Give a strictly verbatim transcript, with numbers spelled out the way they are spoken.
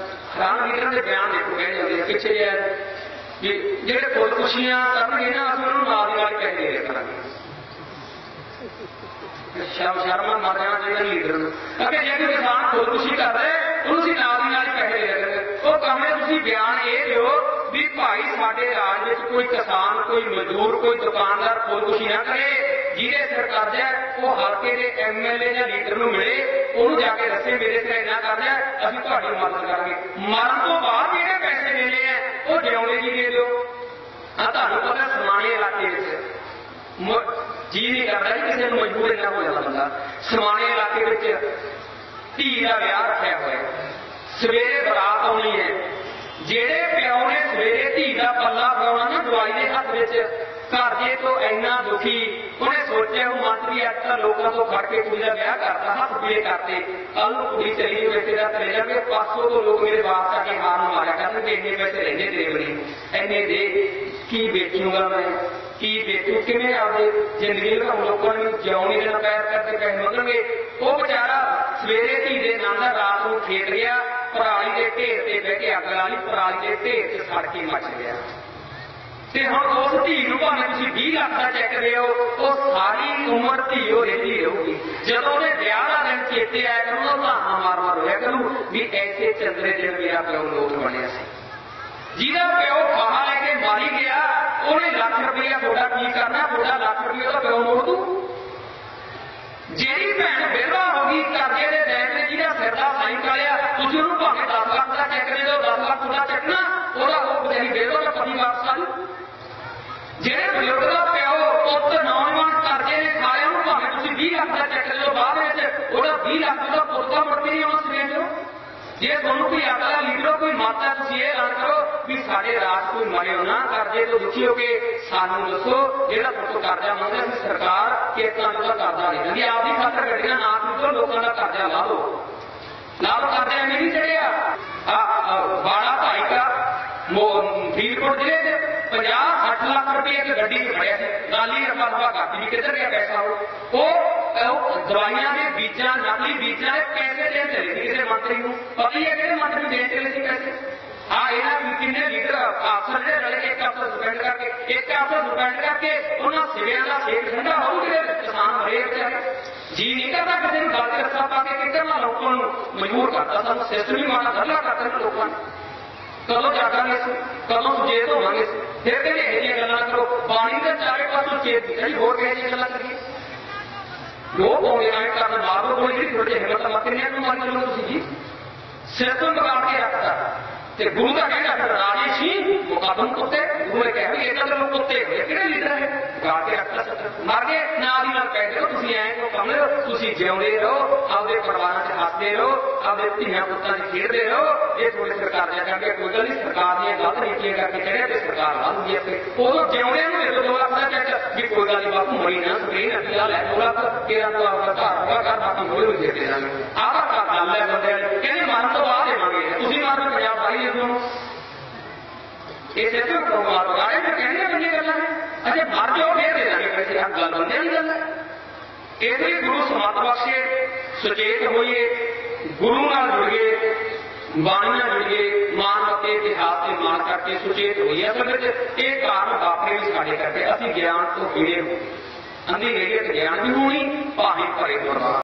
हैरान लीडर के बयान देखो कह जाते हैं पिछले कि जेडे खुदकुशियां करनगे ना असं उन्होंने नाल दी नाल कह दे करांगे शर्म शर्मा मर जाना चाहिए लीडर अगर जो किसान खुदकुशी कर रहे उन्होंने नाल दी नाल कह दे करेंगे वो कम है तुम बयान ये दो भी भाई साडे राज में कोई किसान कोई मजदूर कोई दुकानदार खुदकुशी ना करे जिहदे सिर कर्जा वो हल्के के एम एल ए या लीडर को मिले उन्होंने जाके दसे मेरे सिर इन्ना कर्जा असीं तुहाडी मदद करांगे मरन तो बाद जिहड़े पैसे देने हैं वो जिउंदे जी दे दो हाँ तुहानूं पता समाने इलाके जी नहीं करता जी किसी मजबूर इन्ना हो जाता बंदा समाने इलाके धी का विआह रखा हुआ सवेरे बरात आनी है जेड़े प्यो ने सवेरे धी का पल्ला फड़ाउणा ना दवाई के हथ में घर जे तो इन्ना दुखी उन्हें सोचा वो मंत्री अक्सर लोगों को फड़ के कुड़ी का ब्याह करता हथ पीले करते कल कुड़ी चली बेटे का चले जाए पासों तो लोग मेरे वापस आके हार मारा करते इन्ने पैसे लेने तेरे बड़ी इन्ने दे की बेचूंगा मैं की बेचू किमें आपके जिंदगी में लोगों ने ज्यों नहीं देना पैर करके पैसे मंगणगे वो बेचारा सवेरे धी के नाम रात को खेत गया पराली के ढेर से बह के अग ला ली पराली के ढेर से सड़ के मच गया ते हुण उस धी नूं भावें तुसीं बीस लाख का चैक दिओ वो सारी उम्र धी वो रहिंदी रहूगी जदों उहदे ब्याह दा दिन चेते आया करूँ बहाना मार मार होया करूँ भी ऐसे चंद्रे दिन मेरा प्यो लोट बनिया सी जिहदा प्यो फाहा लैके मारी गया उन्हें लख रुपया थोड़ा की करना थोड़ा लख रुपया प्यो मोड़ दू जेड़ी भैन विधवा हो गई कर्जे के दैन में जिहदा सिर का साई कालिया तुसीं उहनूं भावें दस लाख का चैक दे दो दस लाख थोड़ा चकना ओहदा वो बेचारी विधवा का पति वापस आ जाऊ जेड़े बजुर्ग का प्यो पुत नौजवान कर्जे ने खाया उन्होंने भावें तुसीं बीस लाख का चैक दे दो बाद में ओहदा बीस लाख का पुत मुड़ के नहीं आउणा सवेर जो जे तुहानूं कोई अगला लीडर कोई माता तुसीं ये ऐलान करो भी साडे राज कोई मरे ना कर्जे तो दुखी हो के सानूं दसो जिहड़ा पुत कर्जा मंगदा सी सरकार खेतां दा कर्जा नहीं दिंदी आपदी खातर गड्डियां ना खरीदो लोकां दा कर्जा ला दो ला दो कर्जा एवें नहीं चढ़िया बाड़ा भाई का फरीदकोट जिले में पचास सठ लाख रुपये की गड्डी खड़िया नाली रफा दफा करती भी किधर गया पैसा वो दवाइयां के बीजा नकली बीजा पैसे देन चले थे किसी मंत्री को पता ही है कि मंत्री देन चले थे पैसे हाँ यहाँ किन्ने लीडर अफसर जो रले एक अफसर सुस्पेंड करके एक अफसर सुस्पेंड करके उन्होंने सिविया का सेक ठंडा हो गए किसान मरे बेचारे जी नहीं करता किसी ने गल के रस्ता पा के करना लोगों को मजबूर करता सब सिस्टम ही माड़ा धरला करते हैं लोगों ने कदों जागांगे कदों सुचेत होवांगे फिर कहते यह गल्लां करो पानी के चारे पासों चेत कई होर कह जी गल्लां करिए दो पौने आए करन मारो कोई जी थोड़ी हिम्मत मत नहीं मान चलो तुसीं जी सिस्टम बिगाड़ के रखता ते गुरु का कहना फिर राजे सिंह मुकादम कुत्ते गुरु ने कहा ये तो लोग कुत्ते किहड़े लीडर है बिगाड़ के रखता सिस्टम मर गए नाल दी नाल कह दो तुसीं ऐ को कम लो तुसीं जिउंदे रहो आपदे परिवारां च हसदे रहो आपदे धीआं पुत्तां च खेडदे रहो ये थोड़े सरकार जा करके कोई गल नहीं सरकार दी गलत नीतियां करके चढ़िया ते सरकार ला दूगी अपने उदों जिउंदे नूं दे दो दो लाख दा चैक भी कोई गल नहीं बापू मरी ना सही ना लै दो लाख तेरा तो आपदा घर होगा घर बाकी मोड़ भी दे देंगे आह गल है बंदे कहते मरन तो बाद देवांगे तुसीं मरन पंजाब पाई इसे तो मार बगाड़े तो कहने बंदे गल्लां है अच्छा मर जाओ फिर दे देंगे पैसे हर गल बंदे की गल है इसलिए गुरु समत बख्शे सुचेत होइए गुरु नाल जुड़िए बाणियां जुड़िए मान के इतिहास से मान करके सुचेत होइए असल में ये कारण वापरे भी साढ़े करके असीं ज्ञान तो हीरे हो अंधी रेडियत ज्ञान भी होनी भावें भरे